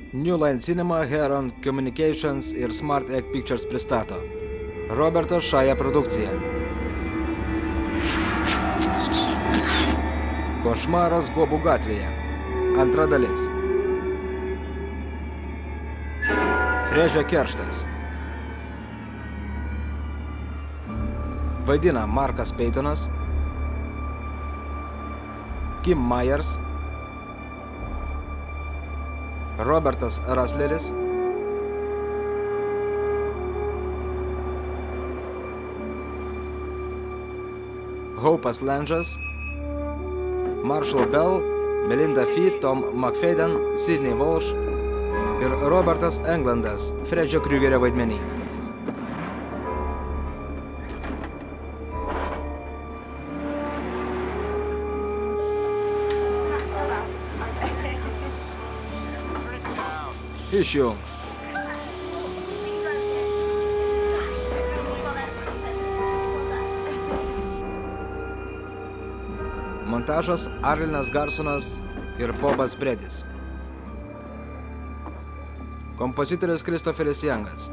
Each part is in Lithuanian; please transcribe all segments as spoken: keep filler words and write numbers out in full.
New Line Cinema, Heron Communications ir Smart Egg Pictures pristato Roberto Šaja produkcija. Košmaras Bobų gatvėje. Antra dalis. Frežio kerštas. Vaidina Markas Peitonas, Kim Myers, Robertas Rasleris, Hopas Lange'as, Marshall Bell, Melinda Fee, Tom McFadden, Sidney Walsh ir Robertas Englandas Fredžio Kriugerio vaidmenį. Išjung. Montažas Arlinas Garsonas ir Bobas Bredis. Kompozitorius Kristoferis Jangas.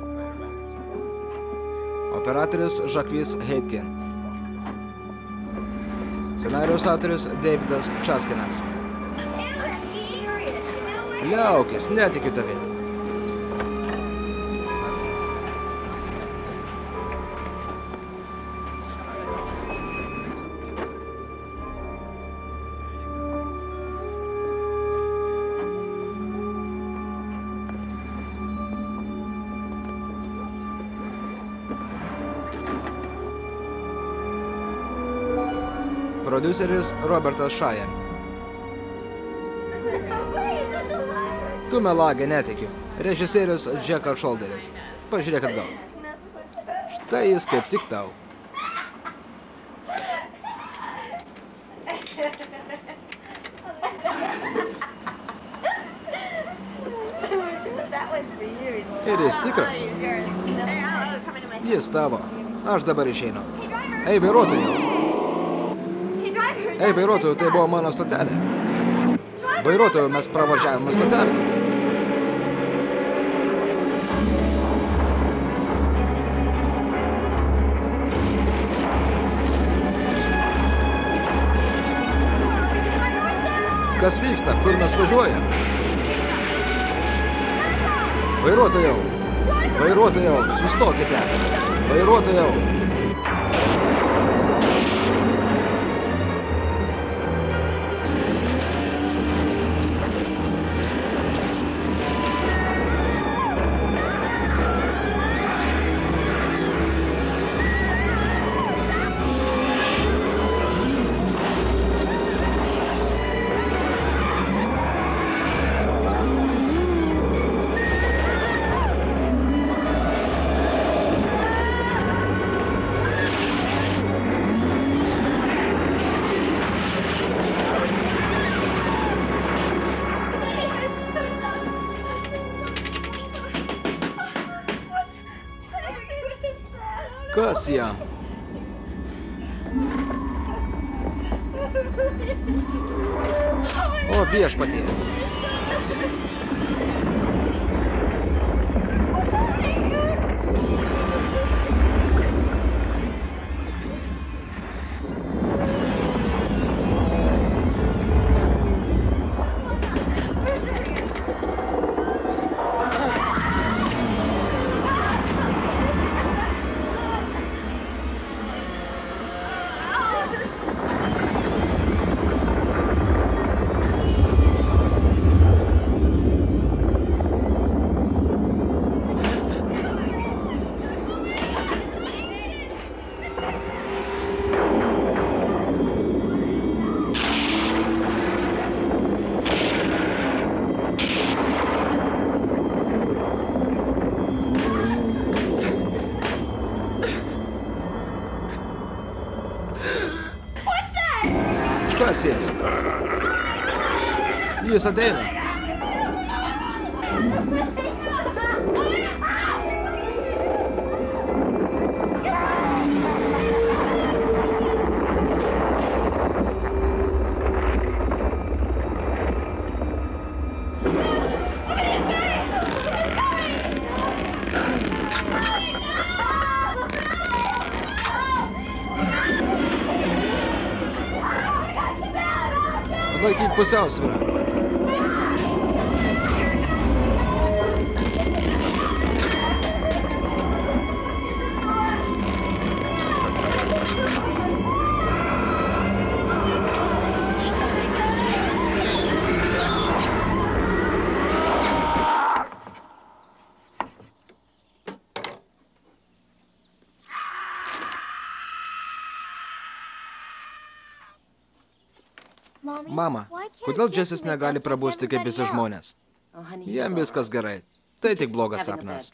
Operatorius Žakvis Heitkin. Scenarijos autorius Davidas Časkinas. Liaukis, netikiu tavim. Prodiuseris Robertas Šaja. Tu melagė, netikiu. Režisierius Džekas Šolderis. Pažiūrėk atgal. Štai jis kaip tik tau. Ir jis tikras. Jis tavo. Aš dabar išeinu. Ei, vairuotojau. Ei, vairuotojau, tai buvo mano stotelė. Vairuotojau, mes pravažiavome stotelę. Kas vyksta? Kur mes važiuojam? Vairuotojau! Vairuotojau! Sustokite! Vairuotojau! Kas jam? O viešpatie. Kas jis? Jis ateina. Laikyk pusiausvyrą. Mama, kodėl Džesis negali prabusti kaip visi žmonės? Jam viskas gerai. Tai tik blogas sapnas.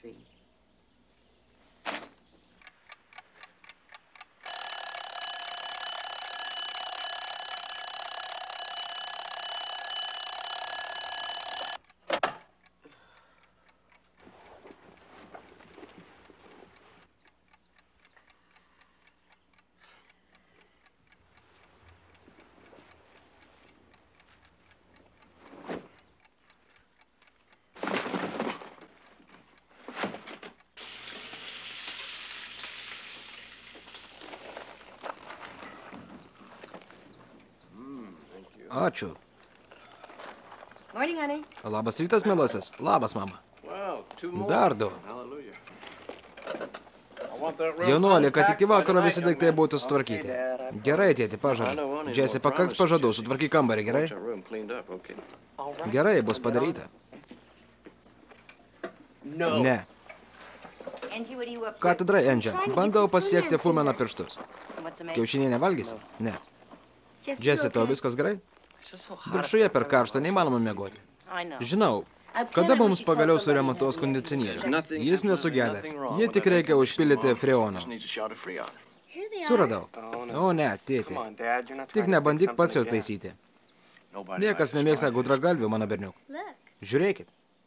Ačiū. Labas rytas, mielasis. Labas, mama. Dar du. Jaunuolė, kad iki vakaro visi daiktai būtų sutvarkyti. Gerai, tėti, pažadu. Džesi, pakaks pažadų, sutvarkyk kambarį, gerai? Gerai, bus padaryta. Ne. Ką tu darai, Endžia? Bandau pasiekti Fumeno pirštus. Kiaušinį nevalgysi? Ne. Džesi, tau viskas gerai? Viršuje per karštą neįmanoma miegoti. Žinau, kada mums pagaliau suremontuos kondicionierių. Jis nesugedęs. Jį tik reikia užpildyti freono. Suradau. O ne, tėti. Tik nebandyk pats jau taisyti. Niekas nemėgsta gudragalvių, mano berniuk. Žiūrėkit.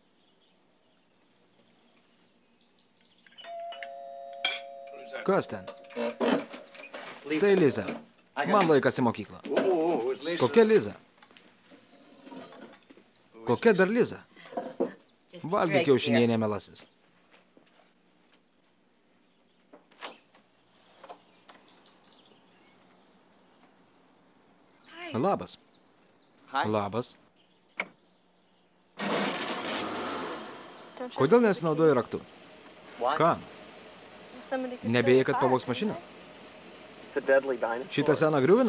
Kas ten? Tai Liza. Man laikas į mokyklą. Kokia Liza? Kokia dar Liza? Valgyk kiaušinienė, mielasis. Labas. Labas. Kodėl nesinaudoji raktu? Kam? Nebėjai, kad pavogs mašiną? Šitą seną griuviną?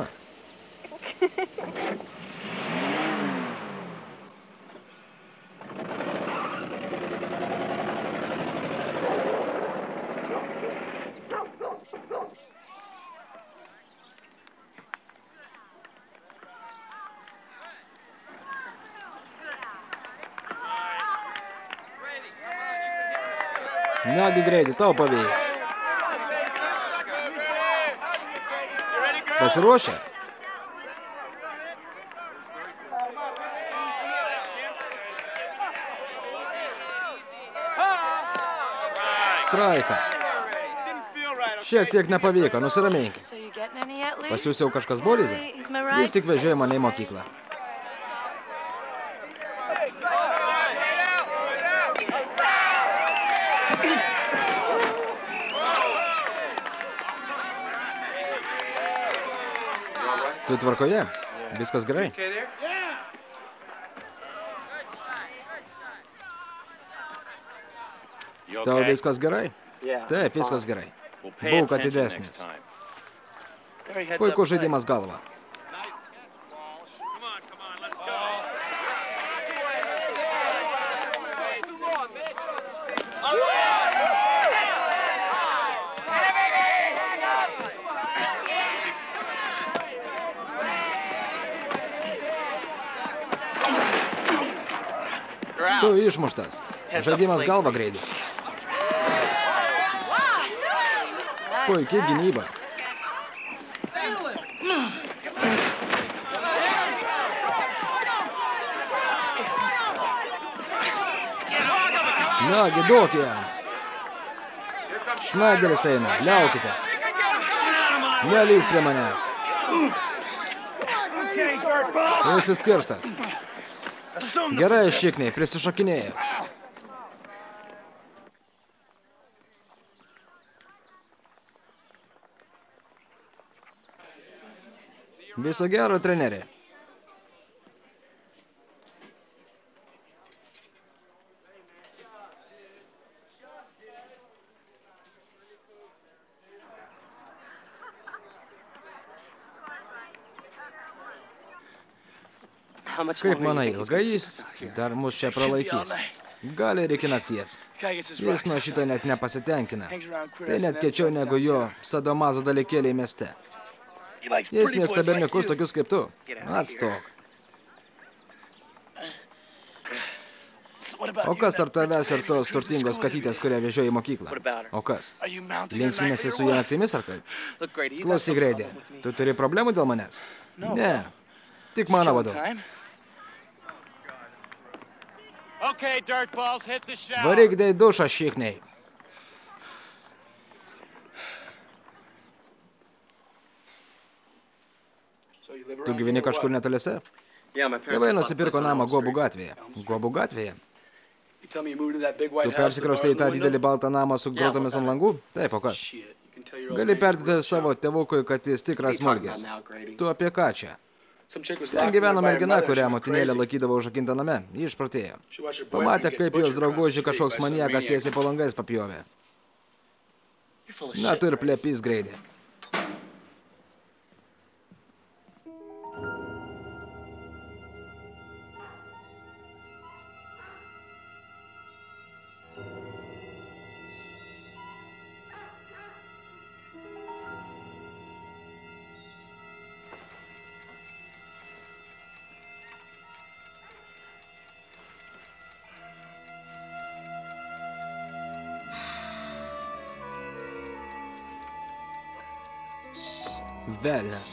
Nagi greitį, tau pavyks. Pasiruošę? Straikas. Šiek tiek nepavyko, nusiraminkit. Pasiūsiau kažkas buvo, Liza? Jis tik vežiojo mane į mokyklą. Tu tvarkoje? Viskas gerai? Tau viskas gerai? Taip, viskas gerai. Būk atidesnis. Puikus žaidimas galva. Tu išmuštas. Žaidimas galva greidį. Puikiai gynyba. Nagi, duok jam. Šnaideris eina, liaukitės. Nelys prie manęs. Išsiskirstat. Gerai, šikniai, prisišokinėjau. Viso gero, treneri. Kaip manai, ilgai jis dar mus čia pralaikys? Gali ir iki nakties. Jis nuo šito net nepasitenkina. Tai net kiečiau negu jo sadomazo dalykėliai mieste. Jis mėgsta berniukus tokius kaip tu. Atstok. O kas tarp tavęs ir tos turtingos katytės, kurią vežioji į mokyklą? O kas? Linksminėsi su ją naktimis ar kaip? Klausyk, Greidį, tu turi problemų dėl manęs? Ne, tik mano vadu. Varyk dai dušą, šikniai. Tu gyveni kažkur netoliese? Tėvai nusipirko namą Guobų gatvėje. Guobų gatvėje? Tu persikraustai į tą didelį baltą namą su grotomis ant langų? Taip, o kas? Gali perdėti savo tėvukui, kad jis tikras smulkės. Tu apie ką čia? Ten gyveno mergina, kurią motinėlė laikydavo užrakintą name. Ji išprotėjo. Pamatė, kaip jos drauguži kažkoks maniakas tiesiai po langais papjovė. Na, tu ir plėpys, Greidį. Velnias.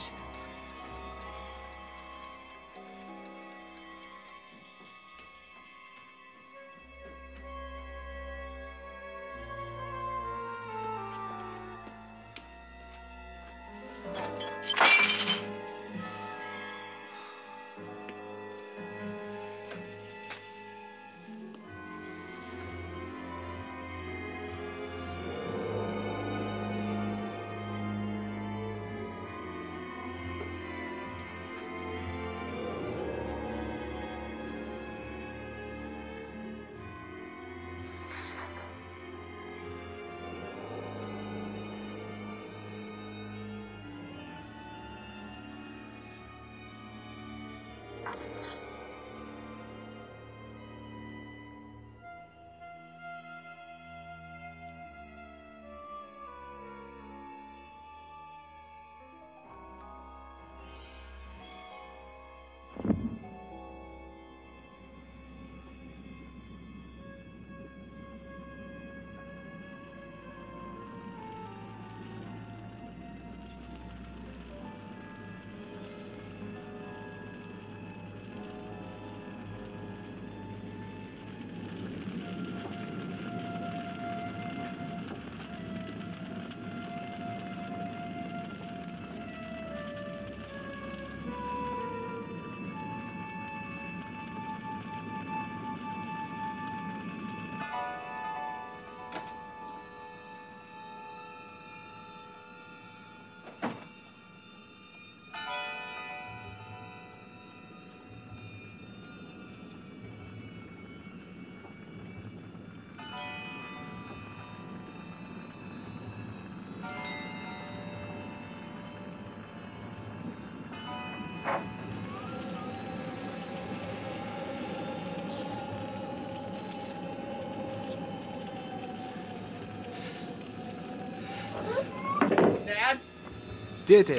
Tėtė.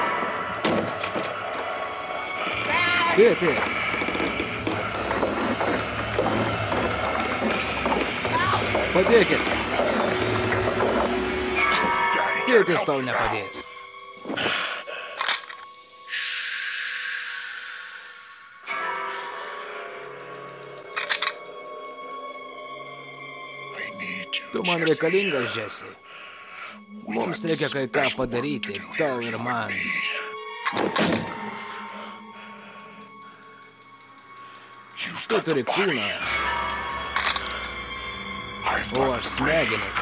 Tėtė. Padėkit. Tėtis tau nepadės. Tu man reikalingas, Jesse. Mums reikia kai ką padaryti, tau ir man. Tu turi kūną, o aš smegenis.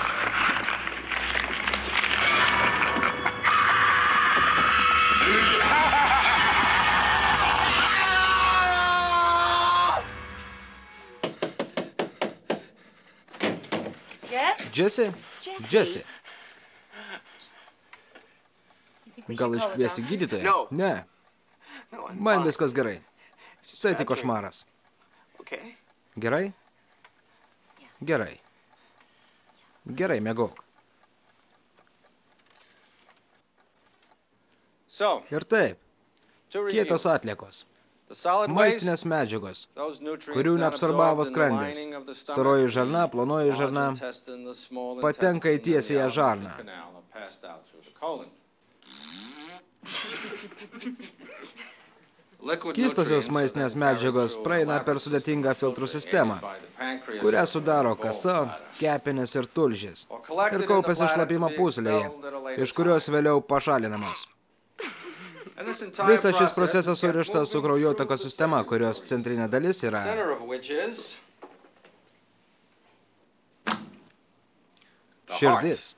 Jesse? Jesse. Gal iškviesi gydytoją? Ne. Man viskas gerai. Tai tik košmaras. Gerai? Gerai. Gerai, miegok. Ir taip, kietos atliekos. Maistinės medžiagos, kurių neabsorbavo skrandis. Storoji žarna, plonoji žarna, patenka į tiesiąją žarną. Skystosios maistinės medžiagos praeina per sudėtingą filtrų sistemą, kurią sudaro kasa, kepenys ir tulžis, ir kaupiasi šlapimo pūslėje, iš kurios vėliau pašalinamos. Visas šis procesas surištas su kraujotakos sistema, kurios centrinė dalis yra širdis.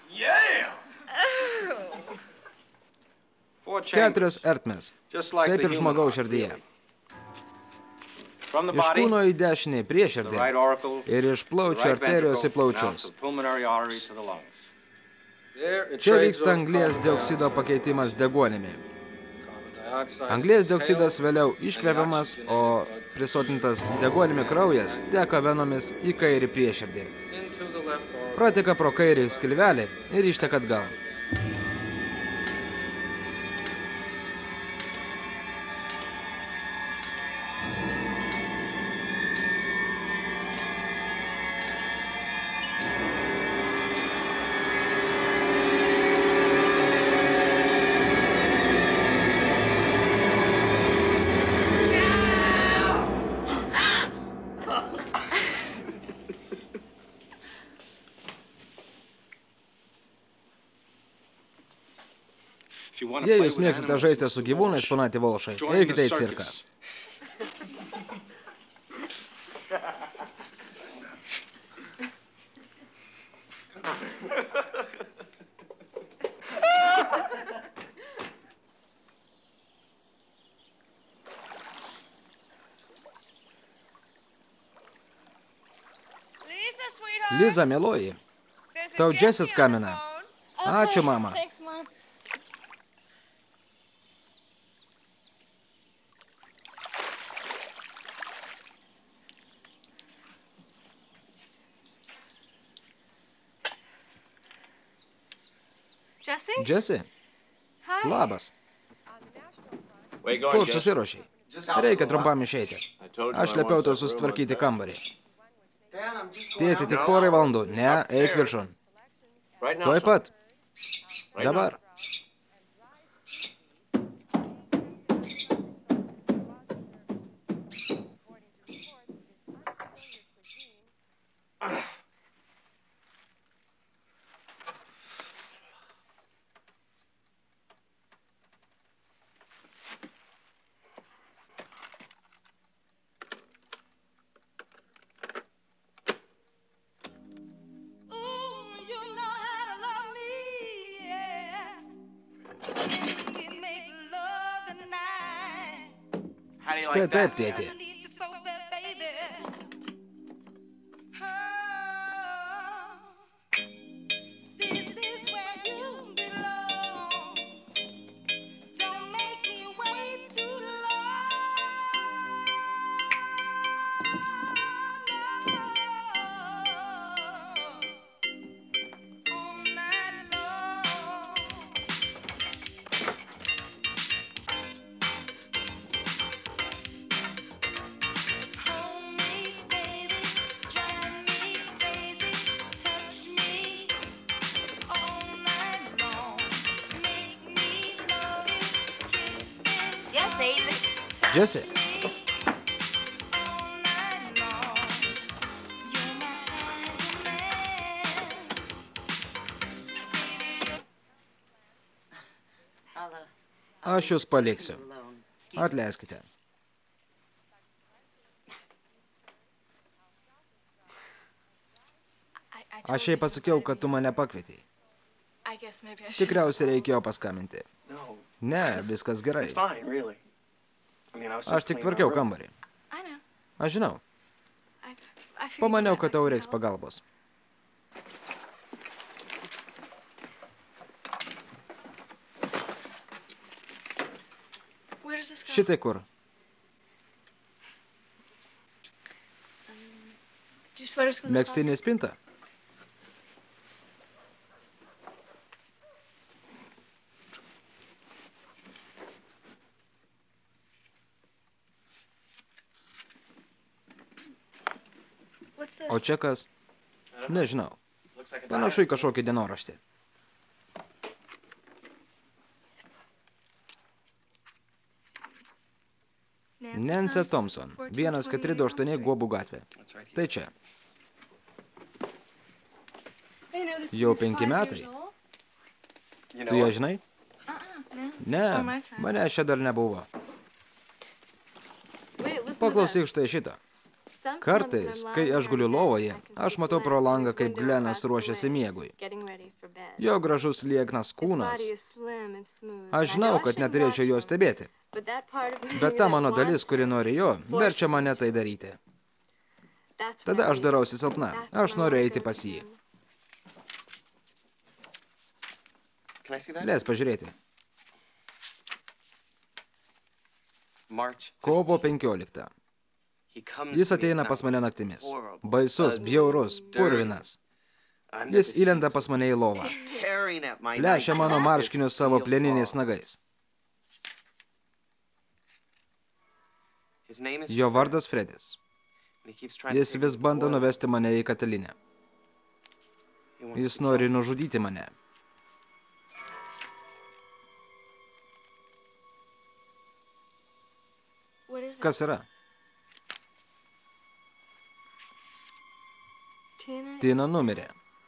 Keturios ertmės, kaip ir žmogaus širdyje. Iš kūno į dešinį prieširdį ir iš plaučių arterijos į plaučius. Čia vyksta anglies dioksido pakeitimas deguonimi. Anglies dioksidas vėliau iškvepiamas, o prisotintas deguonimi kraujas teka venomis į kairį prieširdį. Prateka pro kairį skilvelį ir išteka atgal. Jei jūs mėgsite žaisti su gyvūnais, ponati Volšai, eikite į cirką. Liza, mieloji, tau Džesis skambina. Ačiū, mama. Džesi? Labas. Kur susiruošiai? Reikia trumpam išeiti. Aš liepiau tau susitvarkyti kambarį. Tėti, tik porai valandų. Ne, eik viršun. Tuoj pat. Dabar. Štai taip, tėti. Džesi. Aš jūs paliksiu. Atleiskite. Aš jai pasakiau, kad tu mane pakvietei. Tikriausiai reikėjo paskambinti. Ne, viskas gerai. Aš tik tvarkiau kambarį. Aš žinau. Pamaniau, kad tau reiks pagalbos. Šitai kur? Megztinė spinta. O čia kas? Nežinau. Panašu į kažkokį dienoraštį. Nancy Thompson, vienas keturi du aštuoni Guobų gatvė. Tai čia. Jau penki metai. Tu ją žinai? Ne, mane čia dar nebuvo. Paklausyk štai šitą. Kartais, kai aš guliu lovoje, aš matau pro langą, kaip Glenas ruošiasi miegui. Jo gražus lieknas kūnas. Aš žinau, kad neturėčiau jo stebėti. Bet ta mano dalis, kuri nori jo, verčia mane tai daryti. Tada aš darausi silpna. Aš noriu eiti pas jį. Leis pažiūrėti. Kovo penkioliktą. Jis ateina pas mane naktimis. Baisus, bjaurus, purvinas. Jis įlenda pas mane į lovą. Plešia mano marškinius savo plieniniais nagais. Jo vardas Fredis. Jis vis bando nuvesti mane į katilinę. Jis nori nužudyti mane. Kas yra? Tina numirė.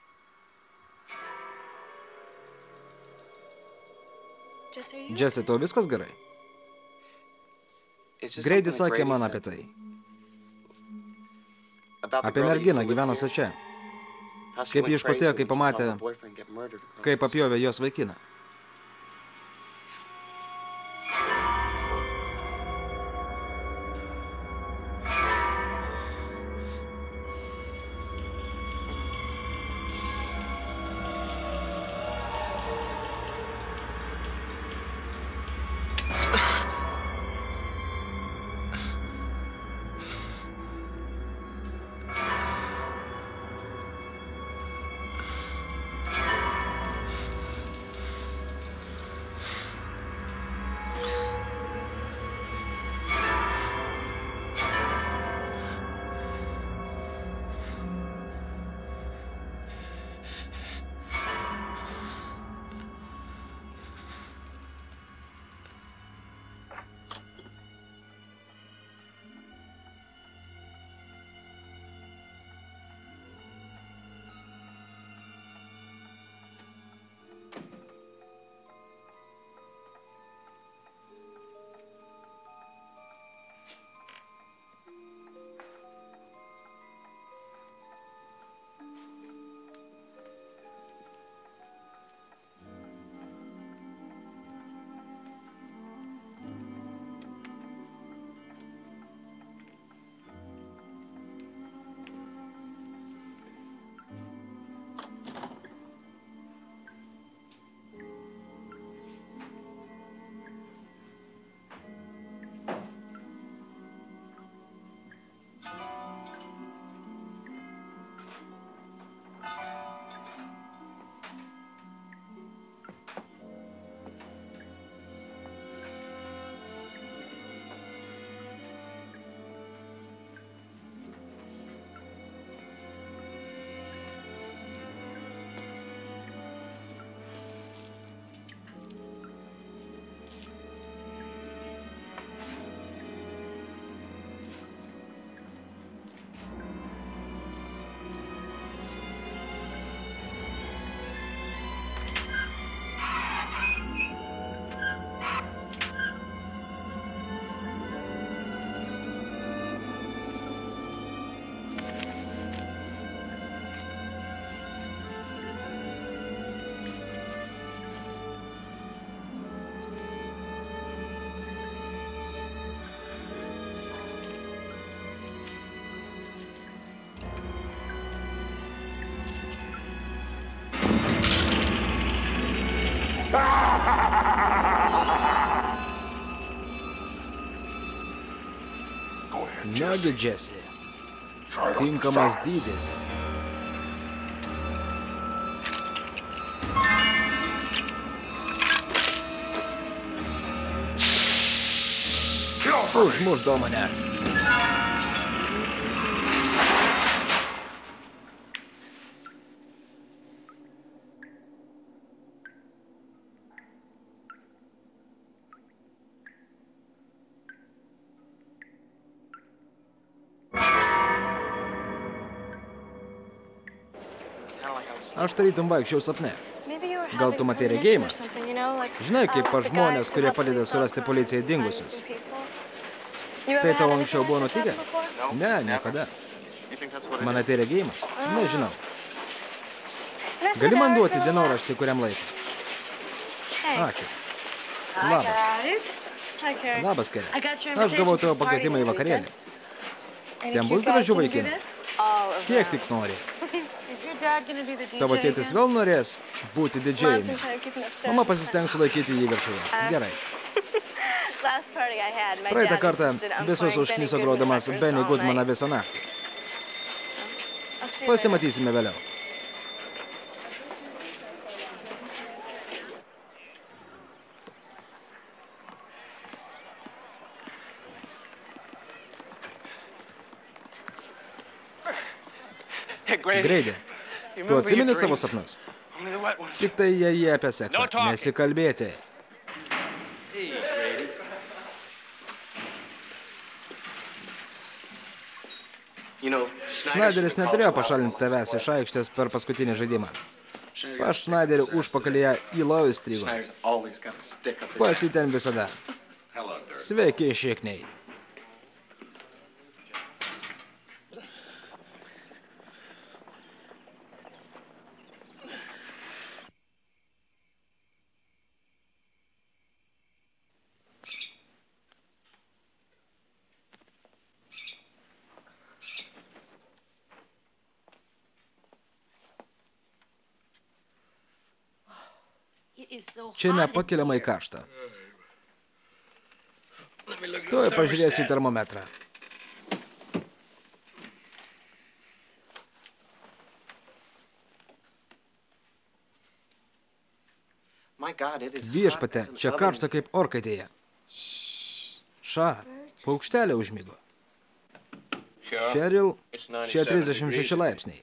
Jesse, tau viskas gerai? Grady sakė man apie tai. Apie merginą gyvenusią čia. Kaip ji išpatėjo, kai pamatė, kaip apjovė jos vaikiną. Nagi, Jesse. Tinkamas dydis. Užmuš do manęs. Aš tarytum vaikščiau sapne. Gal tu matei regėjimą? Žinai, kaip pas žmonės, kurie padeda surasti policijai dingusius. Tai tau anksčiau buvo nutikę? Ne, niekada. Man tai regėjimas? Nežinau. Gali man duoti dienoraštį kuriam laikui? Ačiū. Labas. Labas, Kerė. Aš gavau tavo pakvietimą į vakarėlį. Ten bus gražių vaikinų. Kiek tik nori. Tavo tėtis vėl norės būti didžėjumi. Mama pasistengs sulaikyti jį viršuje. Gerai. Praeitą kartą visus užkniso grodamas Benny Goodmaną visą naktį. Pasimatysime vėliau. Greidi, tu atsimeni savo sapnus? Tik tai jie apie seksą. Nesikalbėti. Schneideris neturėjo pašalinti tavęs iš aikštės per paskutinį žaidimą. Pas Schneiderį užpakalyje įlo įstrigo. Pas jį ten visada. Sveiki, šikniai. Čia nepakeliamai karšta. Tuoj pažiūrėsiu į termometrą. Viešpate, čia karšta kaip orkaitėje. Ša, paukštelė užmigo. Cheryl, čia trisdešimt šeši laipsniai.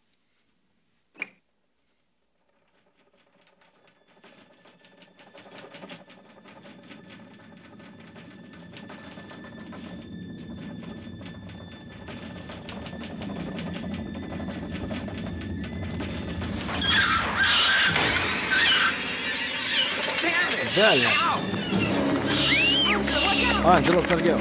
Velnias. Andžela, atsargiau.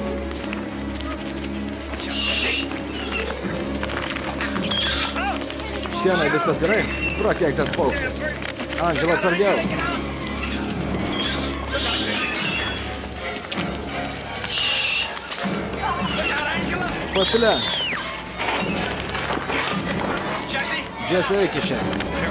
Kenai, viskas gerai? Prakeiktas paukštis. Andžela, atsargiau. Pasilenk. Jesse, eik iš čia.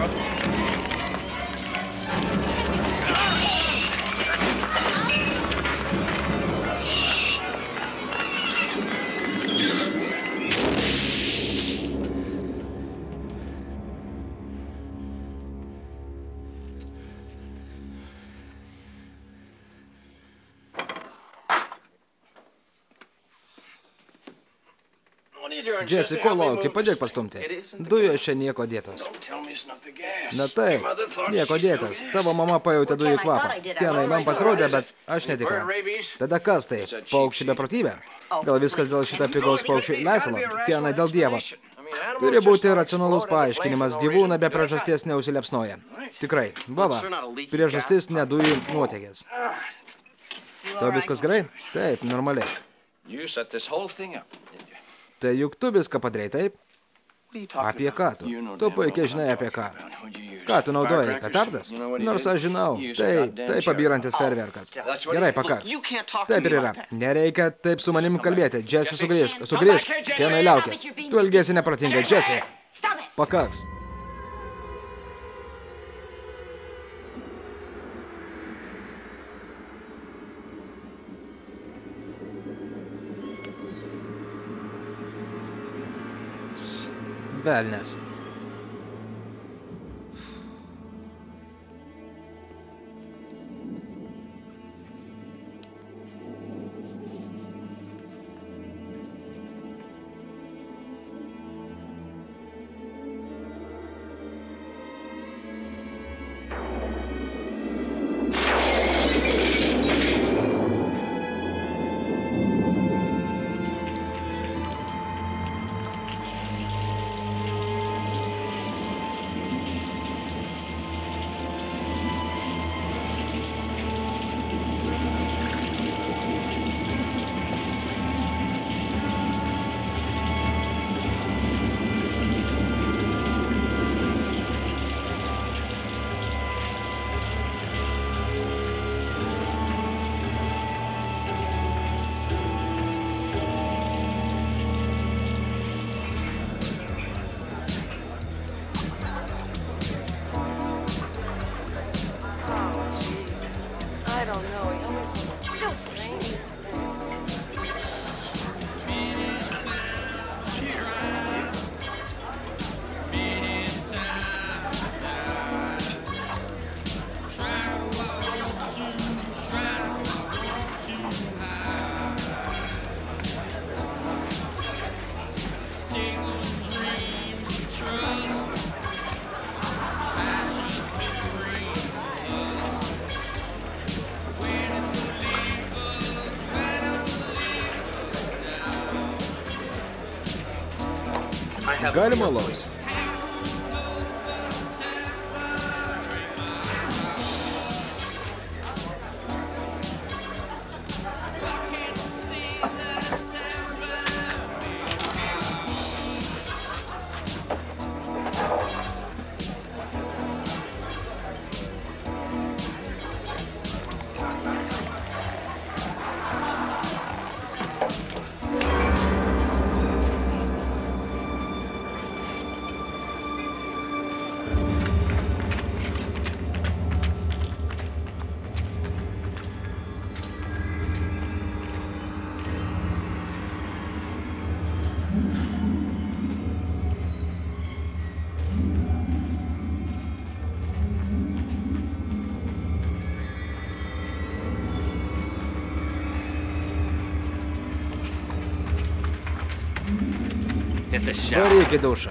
Jesse, ko lauki, padėk pastumti. Dujos čia nieko dėtos. Na taip, nieko dėtos. Tavo mama pajautė dujų kvapą. Kenai, man pasirodė, bet aš netikra. Tada kas tai? Paukščių beprotybė? Gal viskas dėl šito pigaus paukščių leisalo? Kenai, dėl dievo. Turi būti racionalus paaiškinimas. Gyvūną be priežasties neužsilepsnoja. Tikrai. Baba, priežastis ne dujų nuotėkis. Tau viskas gerai? Taip, normaliai. Tai juk tu viską padarei, taip? Apie ką tu? Tu puikiai žinai apie ką. Ką tu naudojai? Petardas? Nors aš žinau. Tai, tai pabyrantis ferverkas. Gerai, pakaks. Taip ir yra. Nereikia taip su manim kalbėti. Jesse, sugrįžk. Sugrįžk. Kenai, liaukis. Tu elgiesi nepratingai. Jesse. Pakaks. Velnes. Galima alaus? Varyk į dušą.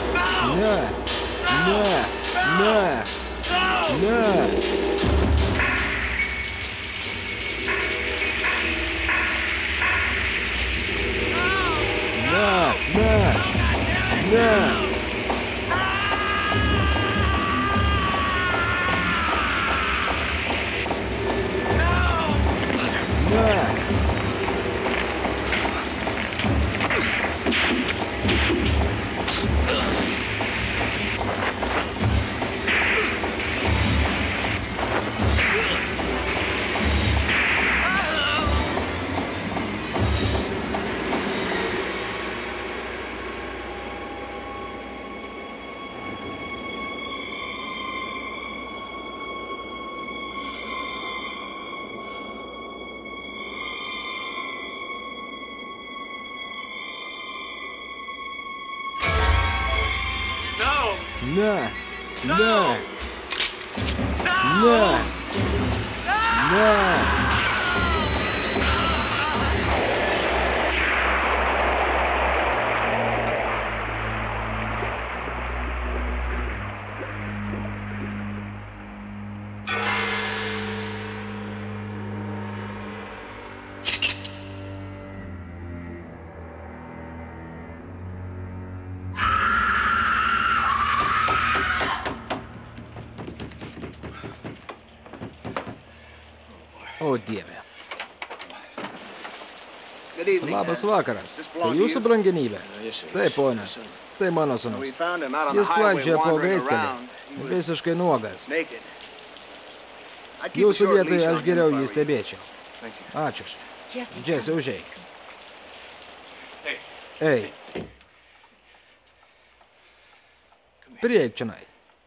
Ne, ne, ne, ne. Ne. Ne. Ne. Ne. Ne. Ne. O Dieve. Labas vakaras. Tai jūsų brangenybė? Taip, ponia. Tai mano sūnus. Jis klaidžioja po greitkelį. Visiškai nuogas. Jūsų vietoje aš geriau jį stebėčiau. Ačiū. Jesse, užeik. Ei. Prieik čionai.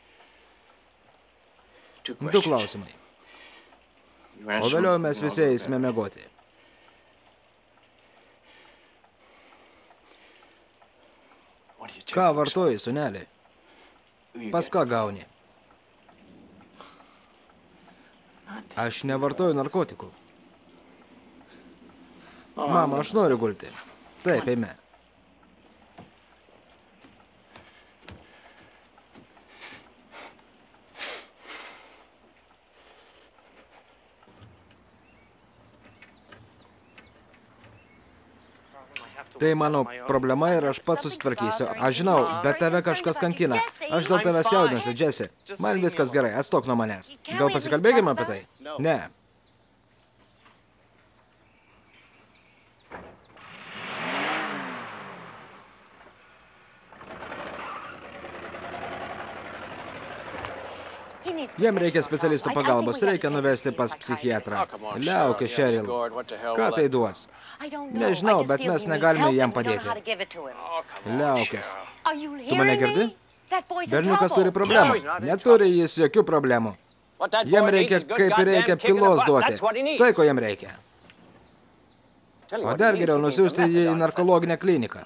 Du klausimai. O vėliau mes visi eisime miegoti. Ką vartoji, sūneli? Pas ką gauni? Aš nevartoju narkotikų. Mama, aš noriu gulti. Taip, eime. Tai mano problema ir aš pats susitvarkysiu. Aš žinau, bet tave kažkas kankina. Aš dėl tavęs jaudinuosi, Jesse. Man viskas gerai, atstok nuo manęs. Gal pasikalbėkime apie tai? Ne. Jam reikia specialistų pagalbos, reikia nuvesti pas psichiatrą. Liaukis, Cheryl. Ką tai duos? Nežinau, bet mes negalime jam padėti. Liaukis. Tu mane girdi? Berniukas turi problemų. Neturi jis jokių problemų. Jam reikia, kaip reikia, pilos duoti. Štai ko jam reikia. O dar geriau nusiųsti jį į narkologinę kliniką.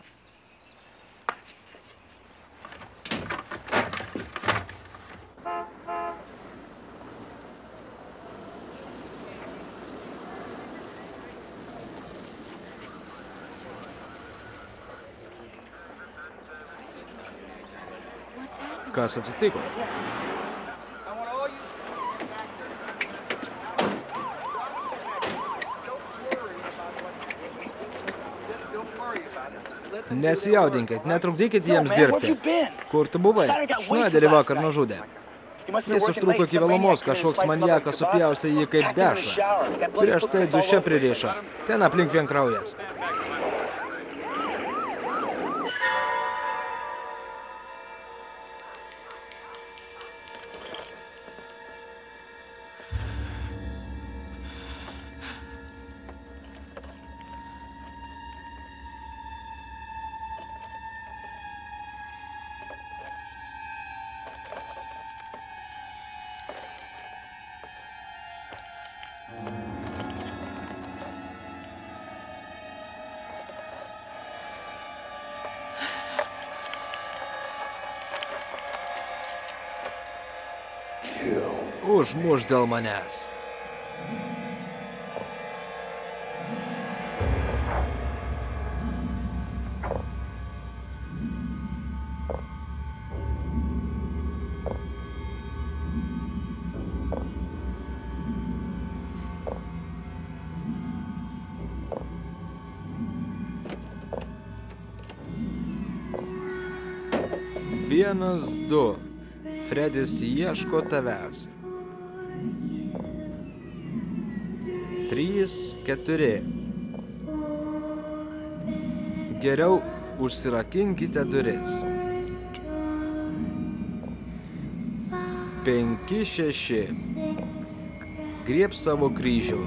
Kas atsitiko? Nesijaudinkit, netrukdykit jiems dirbti. Kur tu buvai? Schneiderį vakar nužudė. Jis užtruko iki vėlumos, kažkoks maniakas supjaustė jį kaip dešrą. Prieš tai duše pririšo. Ten aplink vien kraujas. Užmuš dėl manęs. Vienas, du. Fredis ieško tavęs. Trys, keturi. Geriau užsirakinkite duris. Penki, šeši. Grieb savo kryžių.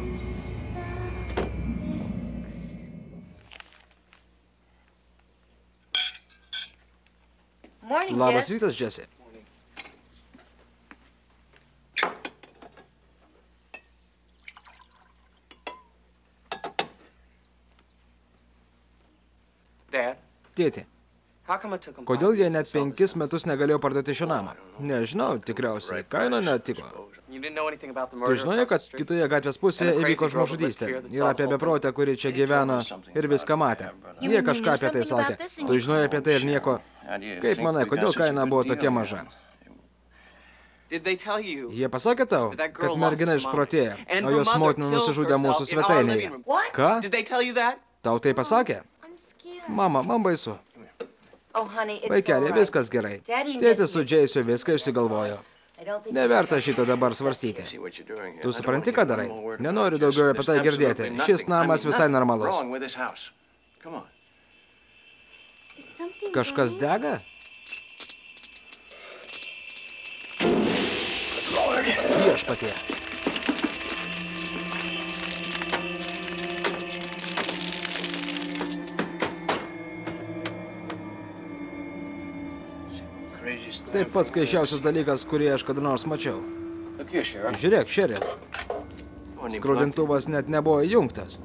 Labas rytas, Jesse. Tėti, kodėl jie net penkis metus negalėjo parduoti šio namą? Nežinau, tikriausiai, kaina netiko. Tu žinojai, kad kitoje gatvės pusėje įvyko žmogžudystė ir apie beprotę, kuri čia gyveno ir viską matė. Jie kažką apie tai sakė. Tu žinojai apie tai ir nieko. Kaip manai, kodėl kaina buvo tokia maža? Jie pasakė tau, kad mergina išprotėjo, o jos motina nusižudė mūsų svetainėje. Ką? Tau tai pasakė? Mama, man baisu. Vaikelė, viskas gerai. Tėtis su Džeisiu viską išsigalvojo. Neverta šito dabar svarstyti. Tu supranti, ką darai? Nenoriu daugiau apie tai girdėti. Šis namas visai normalus. Kažkas dega? Viešpatie. Tai pats keiščiausias dalykas, kurį aš kada nors mačiau. Žiūrėk, Šeri. Skrudintuvas net nebuvo įjungtas.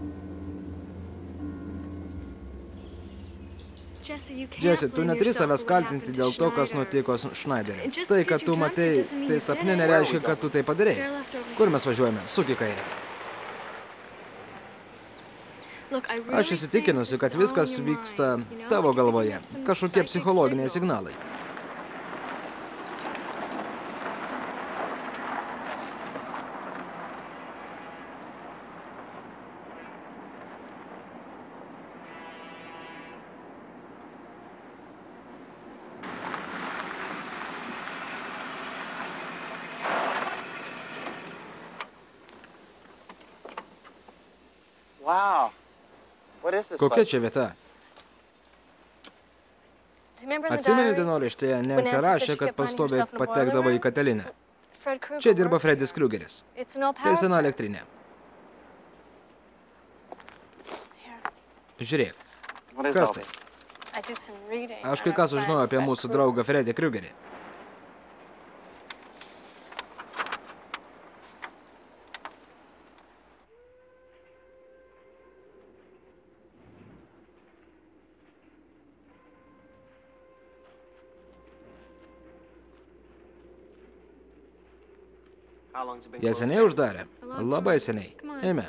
Jesse, tu neturi savęs kaltinti dėl to, kas nutiko Schneiderį. Tai, kad tu matei, tai sapne nereiškia, kad tu tai padarei. Kur mes važiuojame? Suk į kairę. Aš įsitikinusi, kad viskas vyksta tavo galvoje. Kažkokie psichologiniai signalai. Kokia čia vieta? Atsimeni dienoraštyje, Nancy rašė, kad pastoviai patekdavo į Katalinę. Čia dirba Fredis Kruegeris. Tai sena elektrinė. Žiūrėk. Kas tai? Aš kai ką sužinojau apie mūsų draugą Fredį Kruegerį. Jie seniai uždarė? Labai seniai. Eime.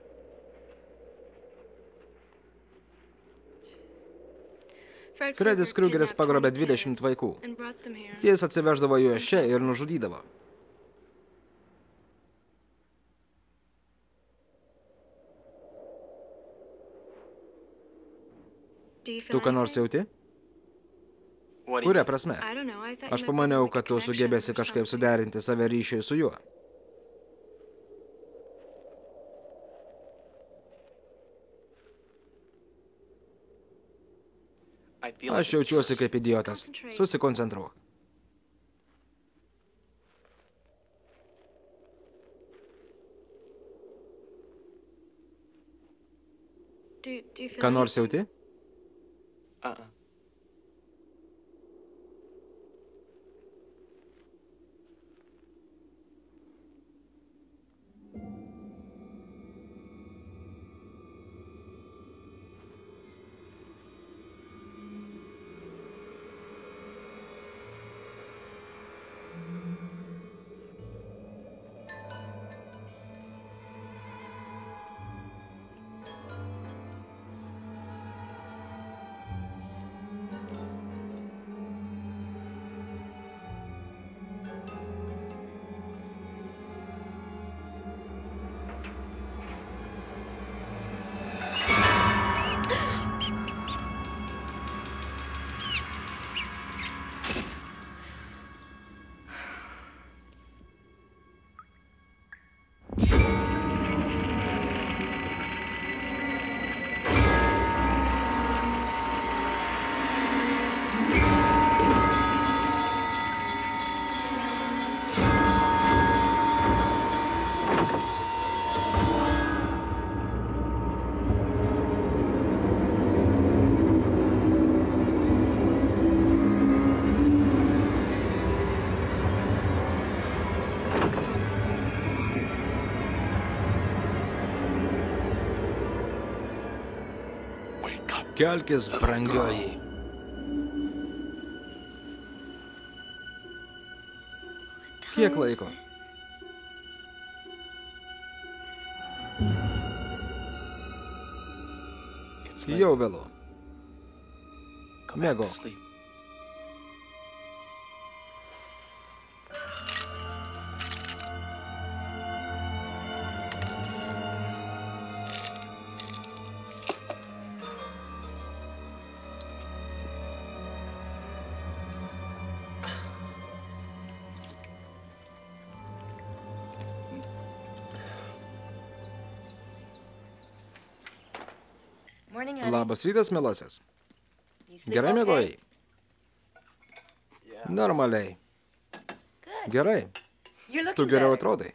Fredis Kruegeris pagrobė dvidešimt vaikų. Jis atsiveždavo juos čia ir nužudydavo. Tu ką nors jauti? Kuria prasme? Aš pamaniau, kad tu sugebėsi kažkaip suderinti save ryšiui su juo. Aš jaučiuosi kaip idiotas. Susikoncentruok. Ką nors jauti? Kelkis, brangioji. Kiek laiko? Jau vėlu. Mėgo. Labas rytas, mielasis. Gerai miegojai? Normaliai. Gerai. Tu geriau atrodai.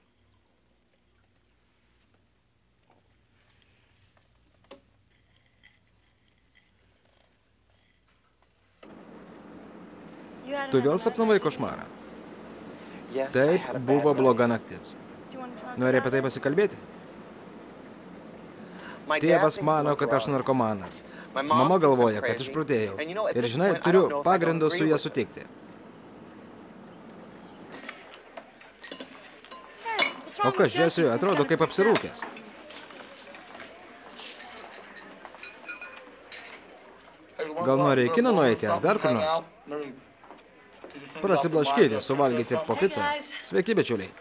Tu vėl sapnavai košmarą? Taip, buvo bloga naktis. Nori apie tai pasikalbėti? Tėvas mano, kad aš narkomanas. Mama galvoja, kad išprotėjau. Ir žinai, turiu pagrindo su ją sutikti. O kas, Jesse, atrodo kaip apsirūkęs. Gal nori į kiną nueiti, ar dar kur nors? Prasiblaškyti, suvalgyti po pizzą. Sveiki, bičiuliai.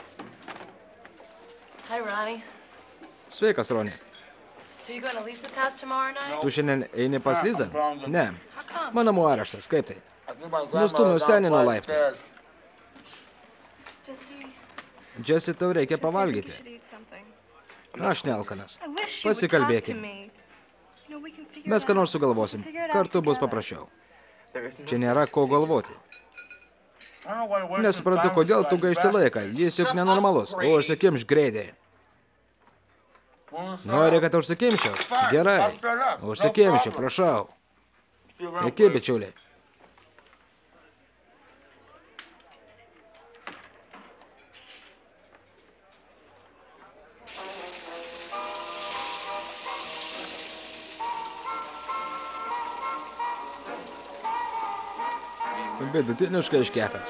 Sveikas, Roni. Tu šiandien eini pas Lizą? Ne. Mano namų areštas, kaip tai? Nustumiau senį nuo laiptų. Jesse, tau reikia pavalgyti. Aš nealkanas. Pasikalbėkim. Mes ką nors sugalvosim. Kartu bus paprasčiau. Čia nėra ko galvoti. Nesuprantu, kodėl tu gaišti laiką. Jis juk nenormalus. O užsikimš greitai. Nori, kad užsikimčiau? Gerai. Užsikimčiau, prašau. Iki, bičiuliai. Vidutiniškai iškepęs.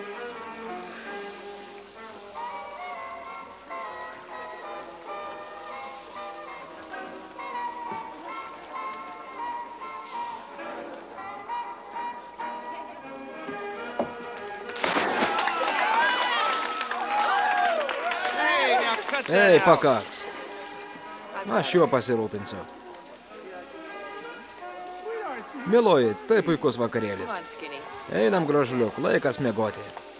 Ei, pakaks. Aš juo pasirūpinsiu. Miloji, tai puikus vakarėlis. Einam, gražuliuk, laikas miegoti.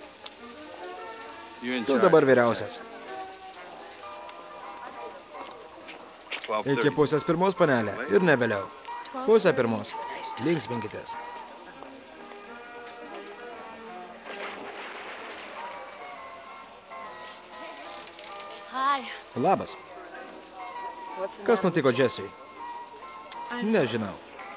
Tu dabar vyriausias. Iki pusės pirmos, panelė, ir ne vėliau. Pusę pirmos. Linksminkitės. Labas. Kas nutiko Jessui? Nežinau.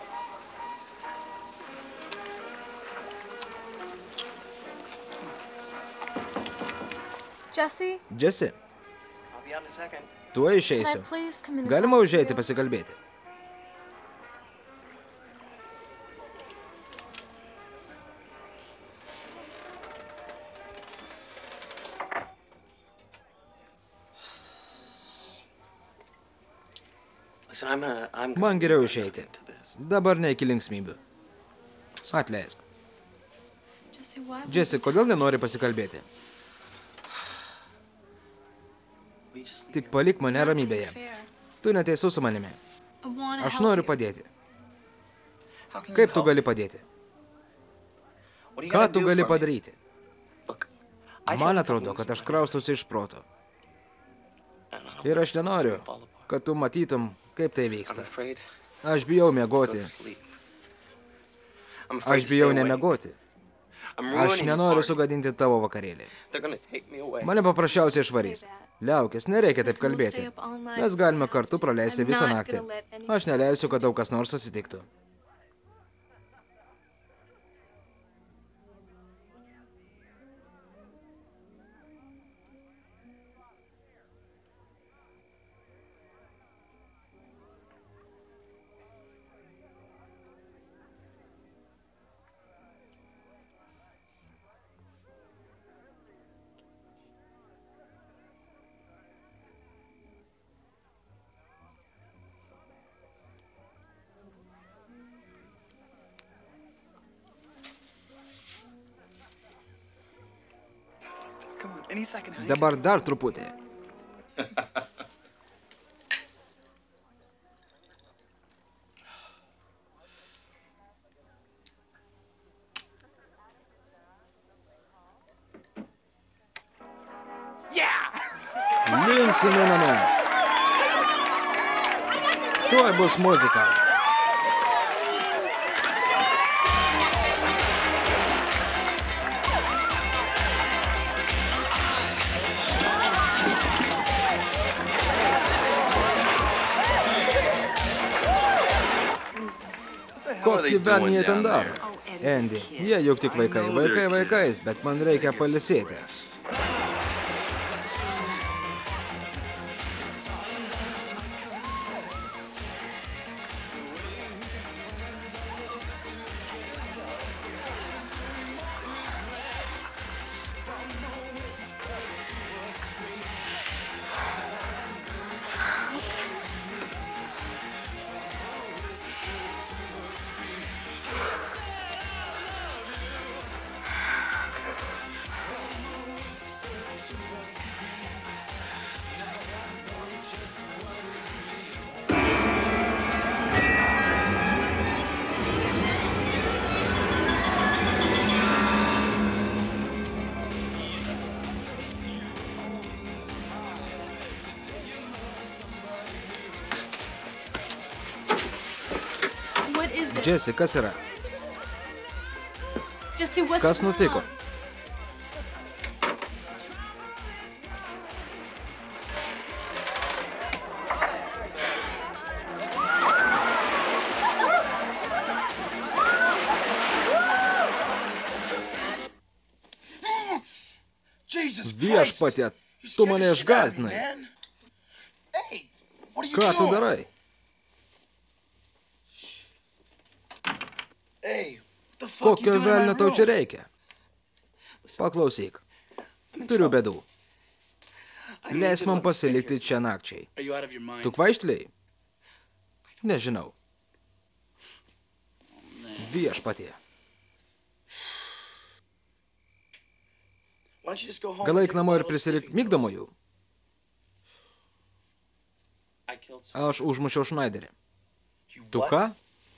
Jesse, tuo išeisiu. Galima užeiti pasikalbėti? Man geriau išeiti. Dabar ne iki linksmybių. Atleisk. Jesse, kodėl nenori pasikalbėti? Tik palik mane ramybėje. Tu neteisus su manimi. Aš noriu padėti. Kaip tu gali padėti? Ką tu gali padaryti? Man atrodo, kad aš kraustusi iš proto. Ir aš nenoriu, kad tu matytum, kaip tai vyksta. Aš bijau miegoti. Aš bijau nemiegoti. Aš nenoriu sugadinti tavo vakarėlį. Mane paprasčiausiai išvarys. Liaukis, nereikia taip kalbėti. Mes galime kartu praleisti visą naktį. Aš neleisiu, kad daug kas nors atsitiktų. Dabar dar truputį. Linksminamės. Tuoj bus muzika. Kokį velnį jie ten daro? Andy, jie juk tik vaikai. Vaikai vaikais, bet man reikia pailsėti. Jesse, kas yra? Kas nutiko? Viešpatie, tu mane išgąsdinai. Ką tu darai? Kokio velnio tau čia reikia? Paklausyk. Turiu bėdų. Leis man pasilikti čia nakčiai. Tu kvaištliai? Nežinau. Viešpatie. Gal eik namo ir prisilik migdomųjų? Aš užmušiau Schneiderį. Tu ką?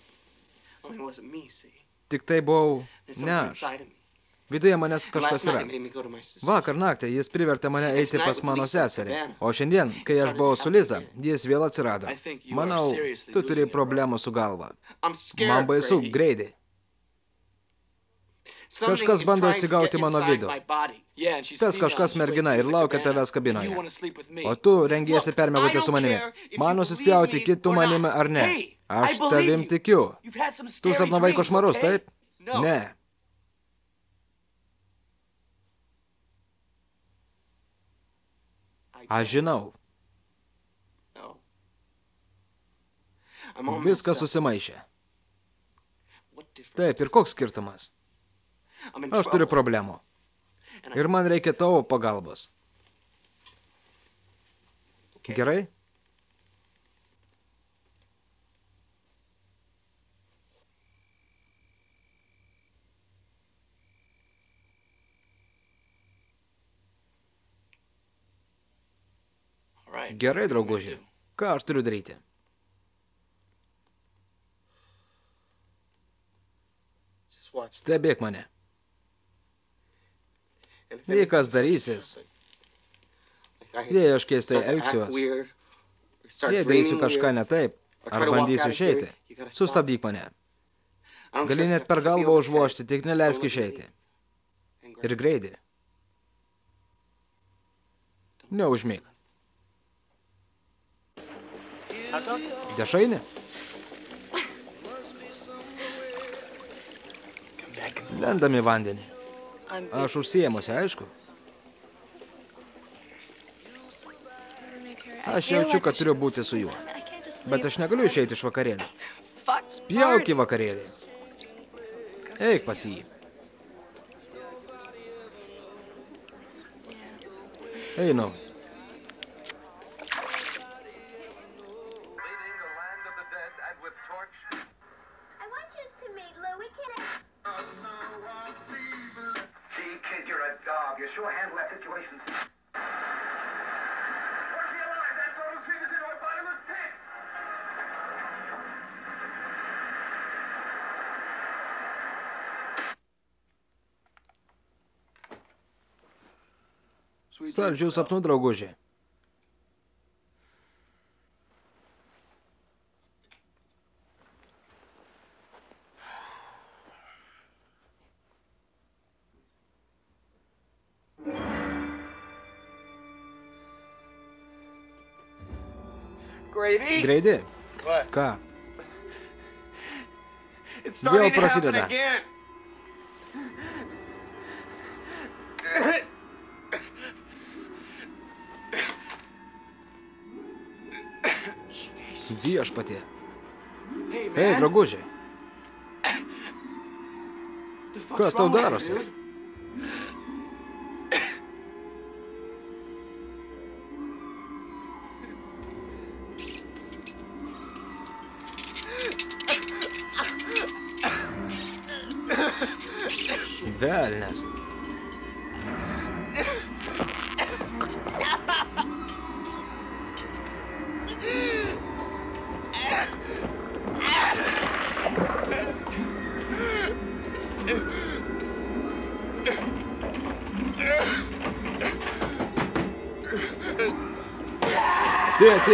Tik tai buvau ne aš. Viduje manęs kažkas yra. Vakar naktį jis privertė mane eiti pas mano seserį. O šiandien, kai aš buvau su Liza, jis vėl atsirado. Manau, tu turi problemų su galva. Man baisu, Grady. Kažkas bando įsigauti mano vidų. Tas kažkas mergina ir laukia tavęs kabinoje. O tu rengiesi permiegoti su manimi. Man nusispjauti kitų manimi ar ne? Aš tavim tikiu. Tu sapnavai košmarus, taip? Ne. Aš žinau. Viskas susimaišė. Taip, ir koks skirtumas? Aš turiu problemų. Ir man reikia tavo pagalbos. Gerai? Gerai, drauguži. Ką aš turiu daryti? Stebėk mane. Jei kas darysis, jei aš keistai elgsiuos, jei darysiu kažką ne taip, ar bandysiu išeiti, sustabdyk mane. Gali net per galvą užvožti, tik neleisk išeiti. Ir Grady. Neužmyk. Dešainė? Lendam į vandenį. Aš užsiėmusi, aišku. Aš jaučiu, kad turiu būti su juo. Bet aš negaliu išeiti iš vakarėlį. Spjauk į vakarėlį. Eik pas jį. Einu. You're a dog. You sure handle that situation Saldžių sapnų, drauguži. Greidi? Ką? Vėl prasideda. Viešpatie. Ei, drauguži. Kas tau darosi? Velnias. Tėti!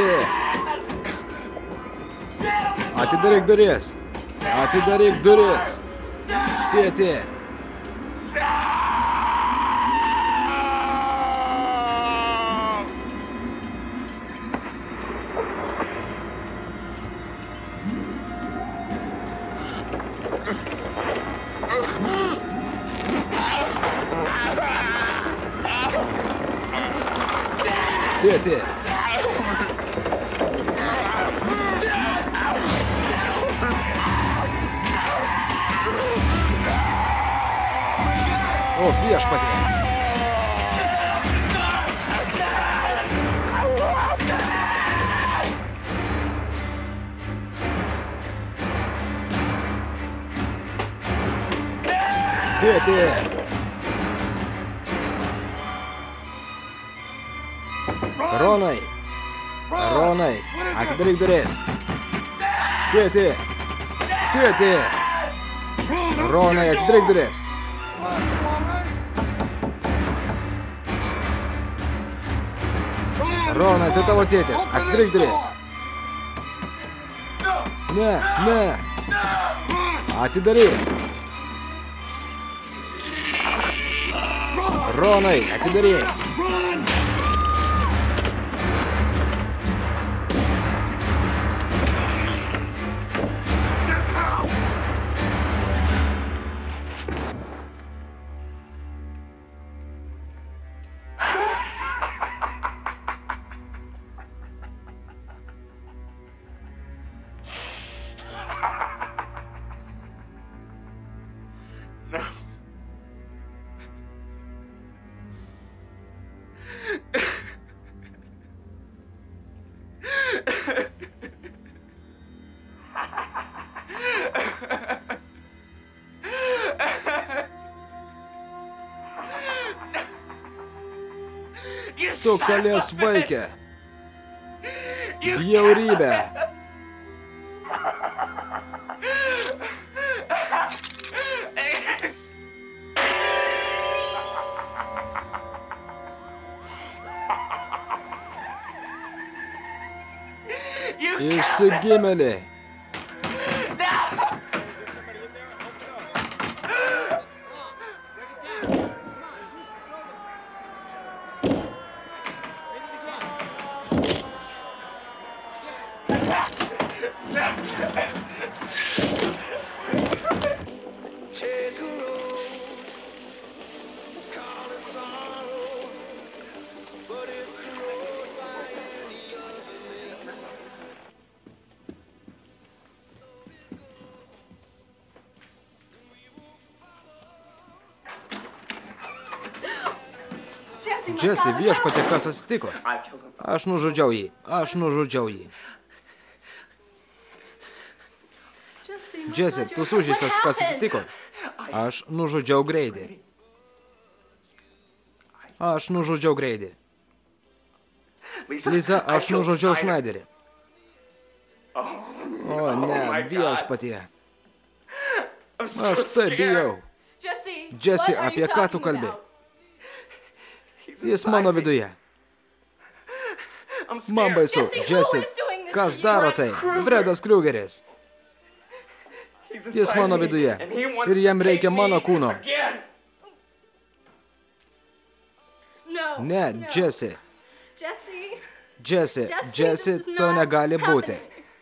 Atidaryk duris! Atidaryk duris! Tėti! Tėti! O, viešpatie! Tėti! Ronai! Ronai! Atidaryk duris! Tėti! Tėti! Ronai, atidaryk duris! Ronai, tai tavo tėtis, atidaryk duris! Ne, ne! Atidaryk! Ronai, atidaryk! Tu kalės vaikė! Bjaurybė! Išsigimėlė! Jesse, viešpatie, kas atsitiko? Aš nužudžiau jį. Aš nužudžiau jį. Jesse, tu sužeistas, kas atsitiko? Aš nužudžiau Greidį. Aš nužudžiau Greidį. Lisa, aš nužudžiau Schneiderį. O, ne, viešpatie. Aš taip bijau. Jesse, apie ką tu kalbi? Jis mano viduje. Man baisu. Jesse, kas daro tai? Fredas Kruegeris. Jis mano viduje. Ir jam reikia mano kūno. Ne, Jesse. Jesse, Jesse, to negali būti.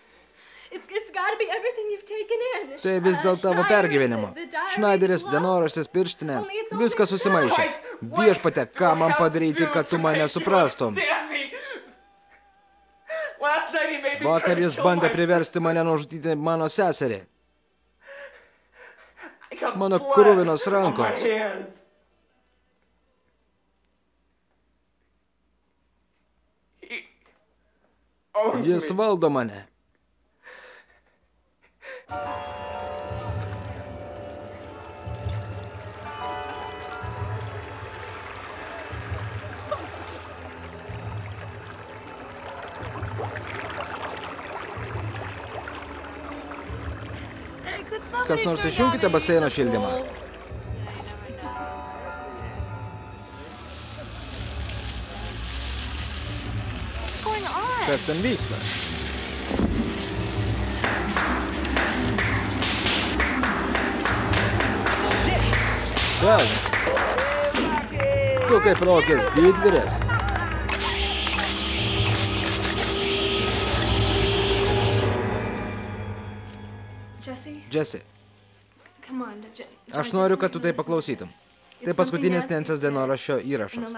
Tai vis dėl tavo pergyvenimo. Schneideris, dienoraštis, pirštinė. Viskas susimaišė. Viešpatie, ką man padaryti, kad tu mane suprastum? Vakar jis bandė priversti mane nužudyti mano seserį. Mano kruvinos rankos. Jis valdo mane. Kas nors išjungkite baseino šildymą. Kas ten vyksta? Velnias. Tu kaip rokės didvyris. Jesse. Aš noriu, kad tu tai paklausytum. Tai paskutinis Nensės dienoraščio įrašas.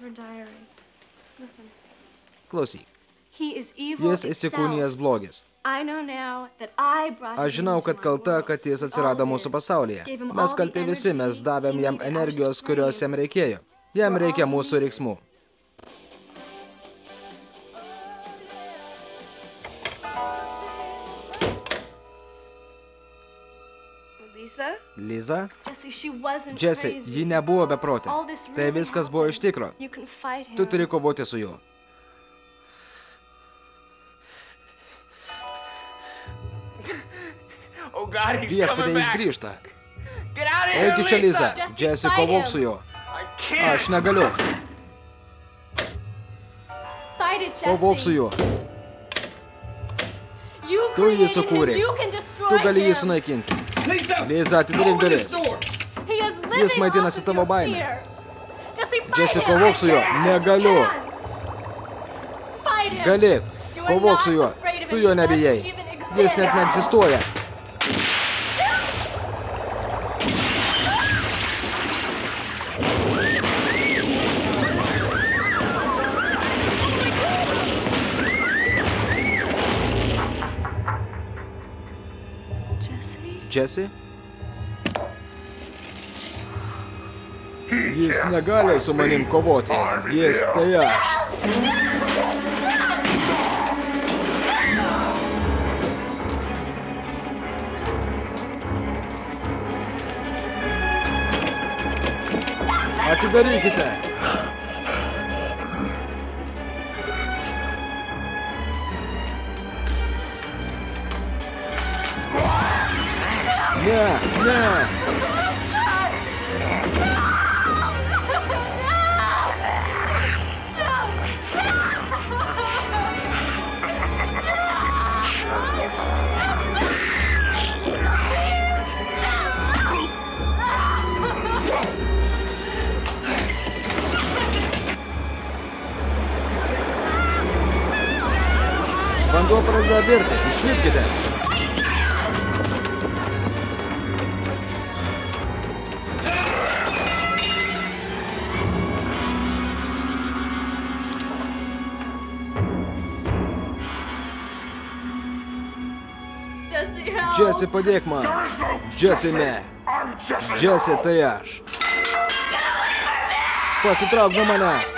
Klausyk. Jis įsikūnijęs blogis. Aš žinau, kad kalta, kad jis atsirado mūsų pasaulyje. Mes kalti visi, mes davėm jam energijos, kurios jam reikėjo. Jam reikia mūsų reiksmų. Liza? Jesse, ji nebuvo beprotė. Tai viskas buvo iš tikro. Tu turi kovoti su juo. Viešpatie, jis grįžta. Eik iš čia, Liza. Jesse, kovok su juo. Aš negaliu. Kovok su juo. Tu jį sukūrei. Tu gali jį sunaikinti. Liza, atidaryk duris. Jis maitinasi tavo baimę. Jesse, kovok su juo. Negaliu. Gali. Kovok su juo. Tu jo nebijai. Jis net neegzistuoja. Jesse? Jis negali su manim kovoti. Jis tai aš. Atidarykite. Ne, ne. Vanduo pradeda virti. Išlipkite. Jesse, padėk man. Jesse, ne. Jesse, tai aš. Pasitrauk nuo manęs.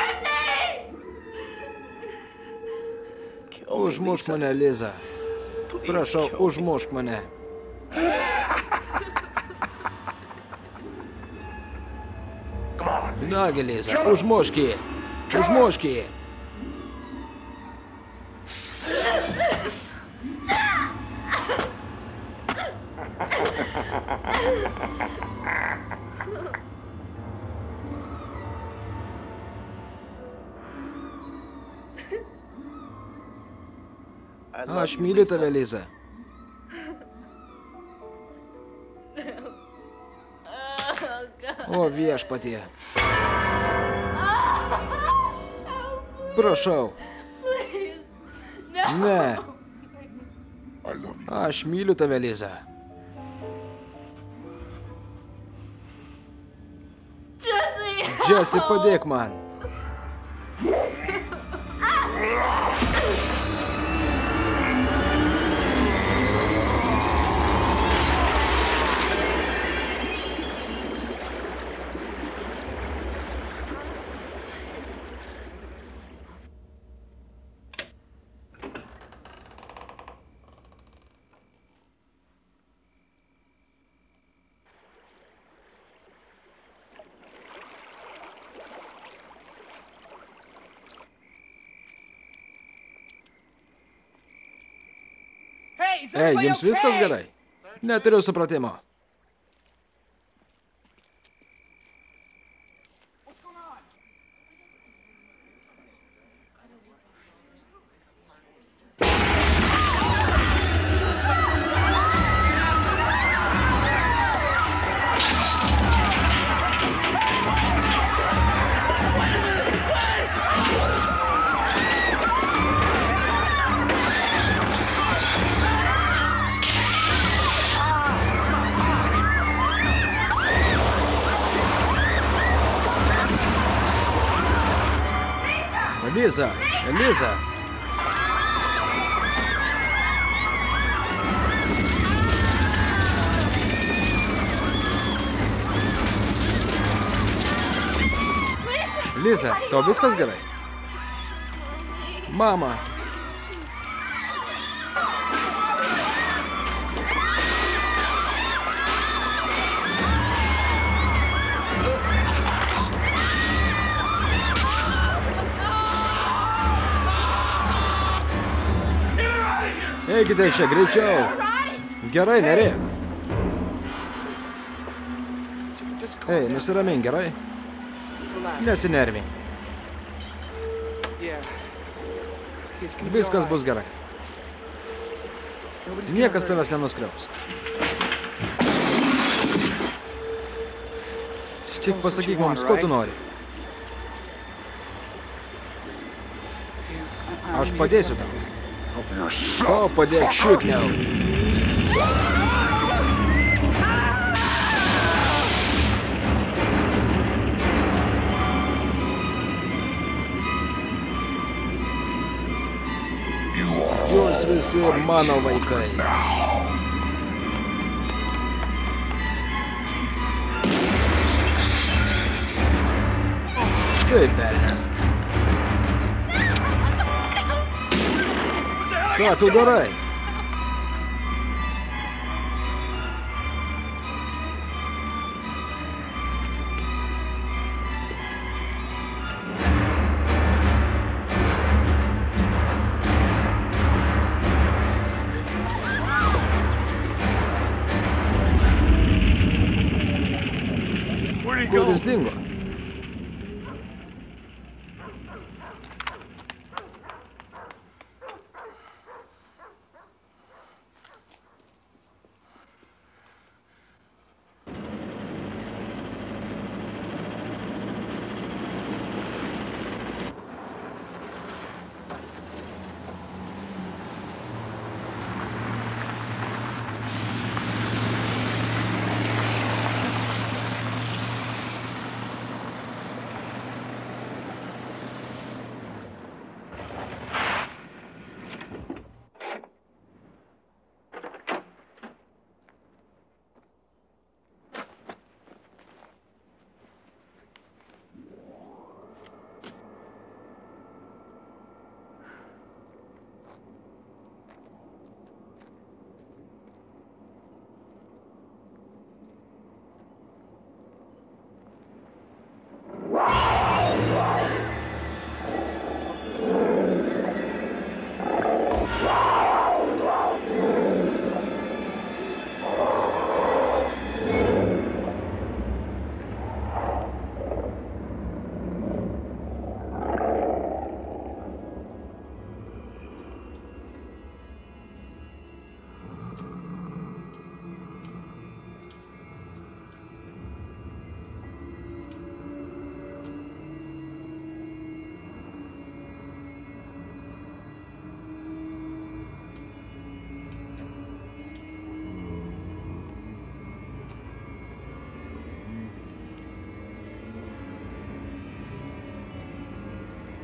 Užmušk mane, Liza. Prašau, užmušk mane. Nagi, Liza, užmušk jį. Užmušk jį. Aš myliu tave, Liza. O viešpatie. Prašau. Ne. Aš myliu tave, Liza. Jesse, padėk man. Ei, jums viskas gerai? Neturiu supratimo. Liza, Liza. Liza, tau viskas gerai? Mama. Eikite iš čia greičiau. Gerai, nerėk. Ei, nusiramink, gerai? Nesinervink. Viskas bus gerai. Niekas tavęs nenuskriaus. Tik pasakyk mums, ko tu nori. Aš padėsiu tau. Sau padėk šikniau. Jūs visi mano vaikai. Taip, velnias. Ką tu darai? Kur jis dingo?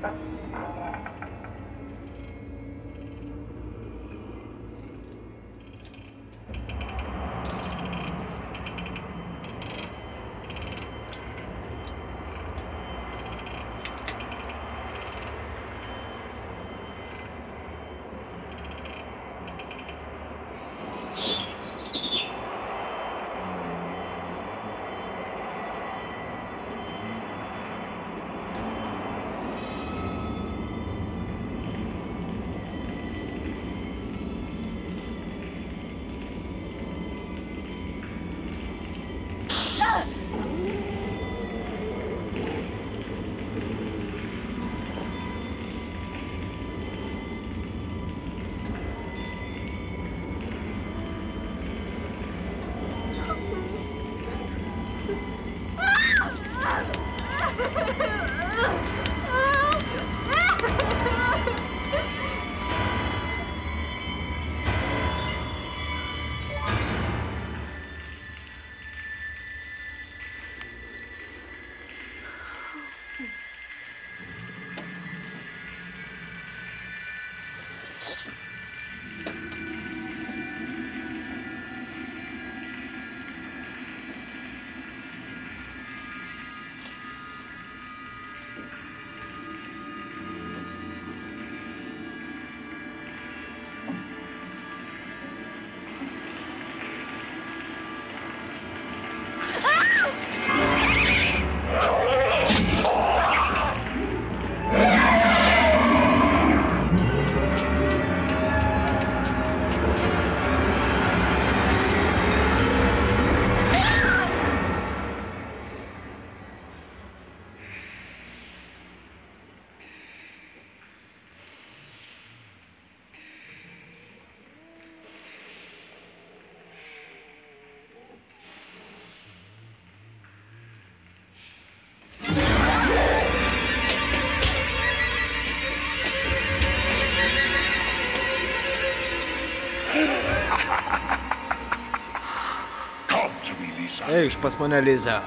Eikš pas mane, Liza.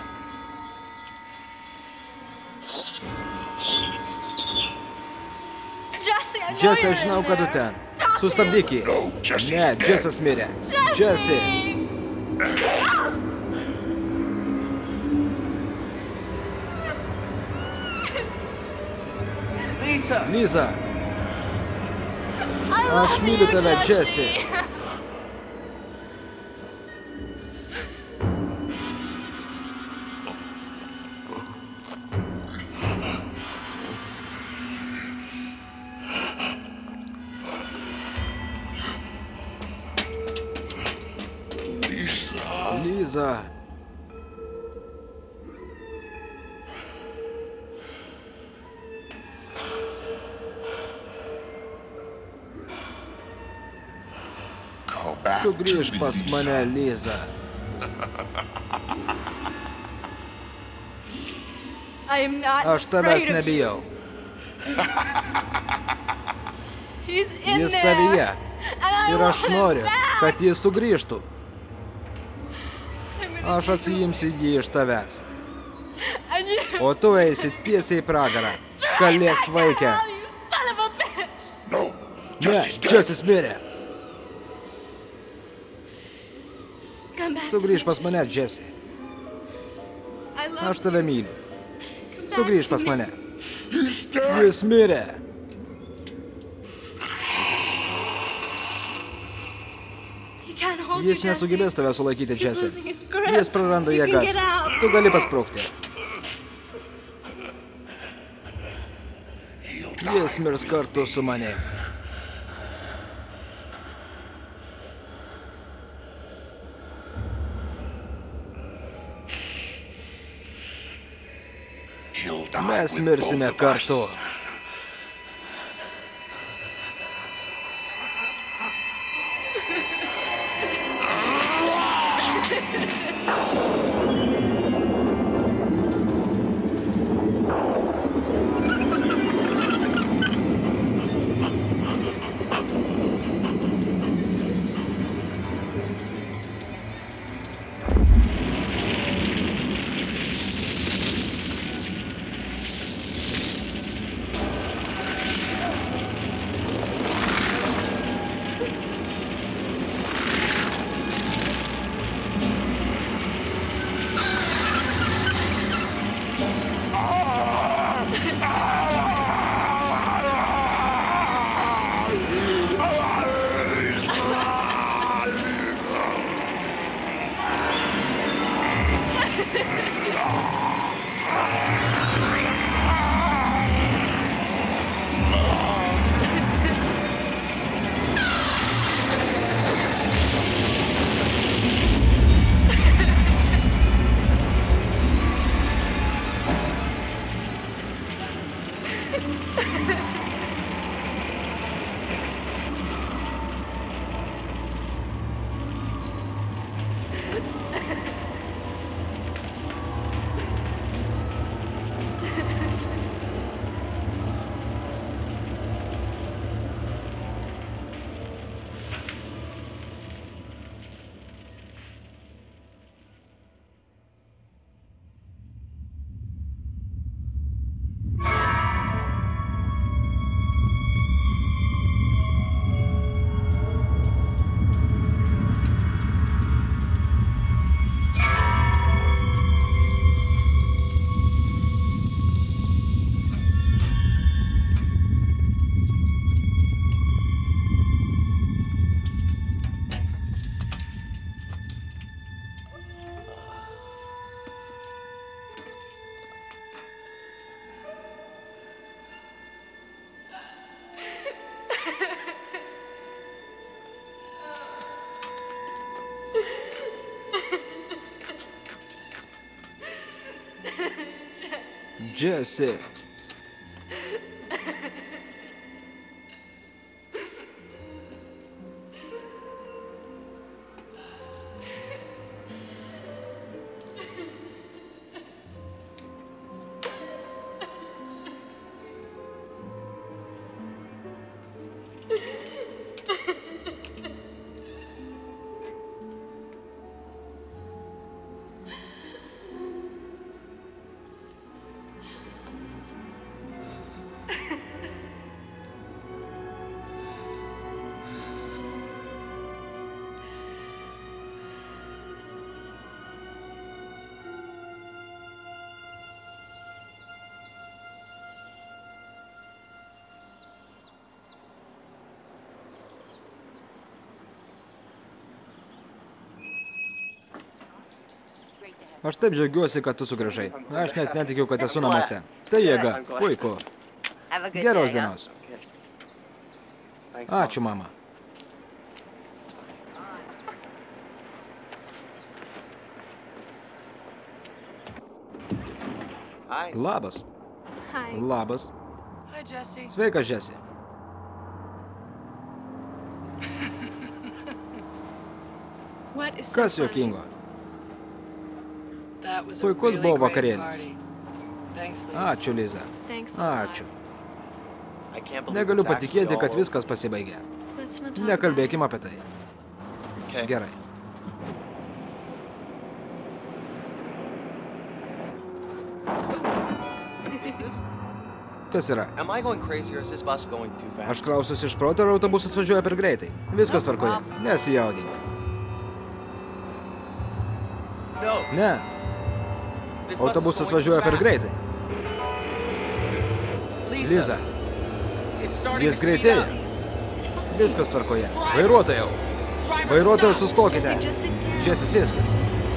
Jesse, aš žinau, kad tu ten. Sustabdyk jį. Ne, Jessas mirė. Jesse. Liza. Aš myliu tave, Jesse. Liza. Sugrįžk pas mane, Liza. Aš tavęs nebijau. Jis tavyje. Ir aš noriu, kad jis sugrįžtų. Aš atsijimsiu jį iš tavęs. O tu eisi tiesiai į pragarą. Kalės vaikė. Ne, Jessis mirė. Sugrįž pas mane, Jesse. Aš tave myliu. Sugrįž pas mane. Jis mirė. Jis nesugebės tave sulaikyti, Jesse. Jis praranda jėgas. Tu gali pasprukti. Jis mirs kartu su manim. Mes mirsime kartu. Jesse. Aš taip džiaugiuosi, kad tu sugrįžai. Aš net netikiu, kad esu namuose. Tai jėga. Puiku. Geros dienos. Ačiū, mama. Labas. Labas. Sveikas, Jesse. Kas juokingo? Puikus buvo vakarėlis. Ačiū, Liza. Ačiū. Negaliu patikėti, kad viskas pasibaigė. Nekalbėkim apie tai. Gerai. Kas yra? Aš klausiuosi iš proto, ar autobusas važiuoja per greitai. Viskas tvarkoje. Nesijaudink. Ne. Autobusas važiuoja per greitai. Liza. Jis greitėja. Viskas tvarkoje. Vairuotojau. Vairuotojau, sustokite. Jesse, sėskis.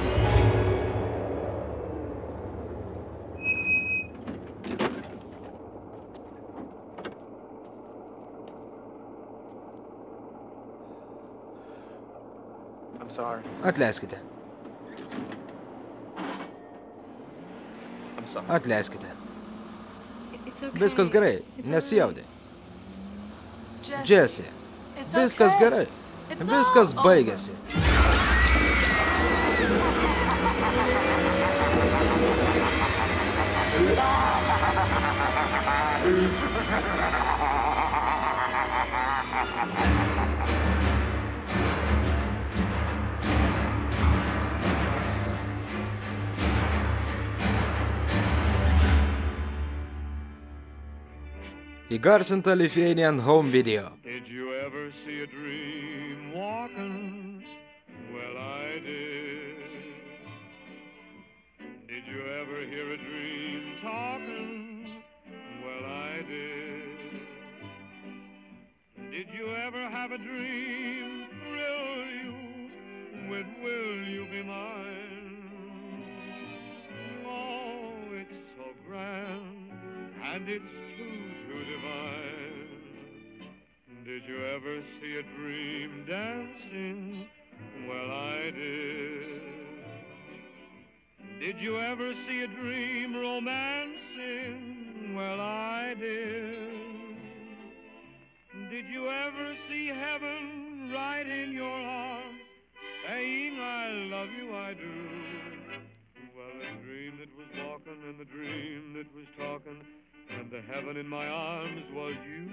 Atleiskite. Atleiskite. Viskas gerai, nesijaudė. Jesse, viskas gerai. Viskas baigėsi. Įgarsinta Lithuanian Home Video. Did you ever see a dream walking? Well, I did. Did you ever hear a dream talking? Well, I did. Did you ever have a dream thrill you with will you be mine? Oh, it's so grand and it's too, too divine. Did you ever see a dream dancing? Well, I did. Did you ever see a dream romancing? Well, I did. Did you ever see heaven right in your arms, saying, I love you, I do? Well, the dream that was walking and the dream that was talking, and the heaven in my arms was you.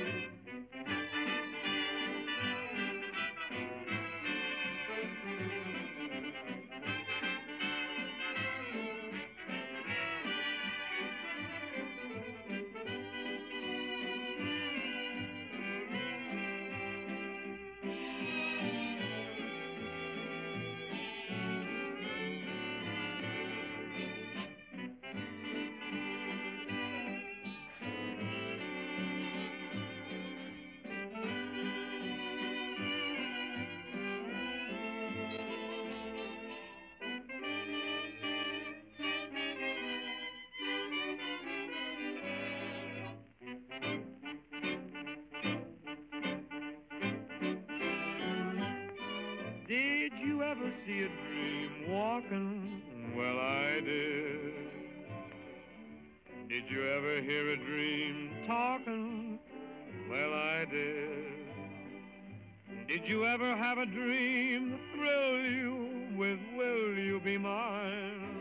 Did you ever see a dream walking? Well, I did. Did you ever hear a dream talking? Well, I did. Did you ever have a dream thrill you with will you be mine?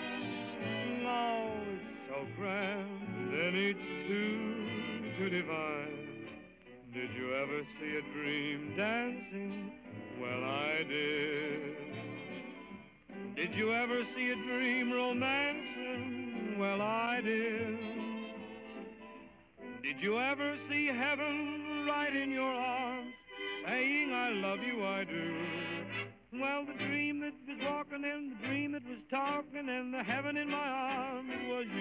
Oh, it's so grand and it's too, too divine. Did you ever see a dream dancing? Well, I did. Did you ever see a dream romancing? Well, I did. Did you ever see heaven right in your arms, saying, I love you, I do? Well, the dream that was walking and the dream that was talking and the heaven in my arms was